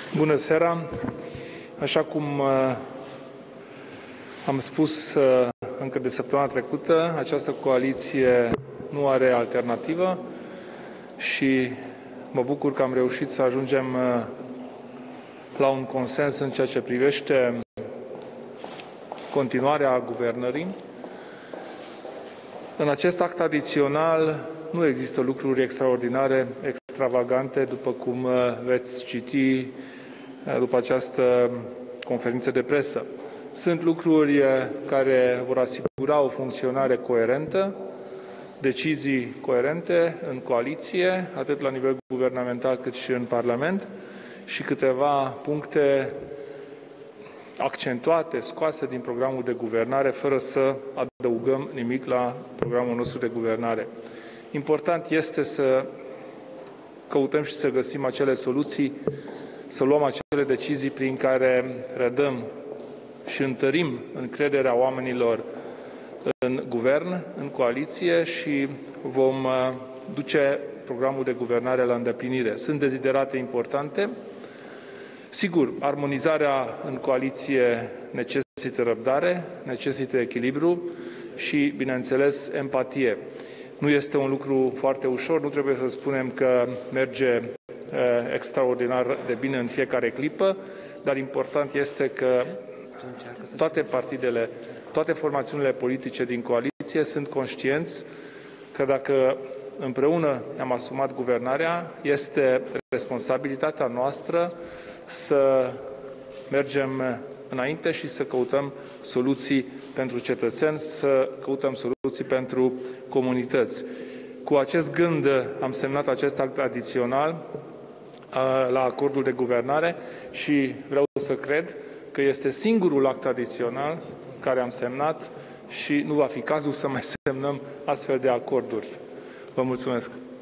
Bună seara! Așa cum am spus încă de săptămâna trecută, această coaliție nu are alternativă și mă bucur că am reușit să ajungem la un consens în ceea ce privește continuarea guvernării. În acest act adițional nu există lucruri extraordinare, extravagante, după cum veți citi după această conferință de presă. Sunt lucruri care vor asigura o funcționare coerentă, decizii coerente în coaliție, atât la nivel guvernamental cât și în Parlament, și câteva puncte accentuate, scoase din programul de guvernare, fără să adăugăm nimic la programul nostru de guvernare. Important este să căutăm și să găsim acele soluții, să luăm acele decizii prin care redăm și întărim încrederea oamenilor în guvern, în coaliție și vom duce programul de guvernare la îndeplinire. Sunt deziderate importante. Sigur, armonizarea în coaliție necesită răbdare, necesită echilibru și, bineînțeles, empatie. Nu este un lucru foarte ușor, nu trebuie să spunem că merge extraordinar de bine în fiecare clipă, dar important este că toate partidele, toate formațiunile politice din coaliție sunt conștienți că dacă împreună am asumat guvernarea, este responsabilitatea noastră să mergem înainte și să căutăm soluții pentru cetățeni, să căutăm soluții pentru comunități. Cu acest gând am semnat acest act adițional la acordul de guvernare și vreau să cred că este singurul act adițional care am semnat și nu va fi cazul să mai semnăm astfel de acorduri. Vă mulțumesc!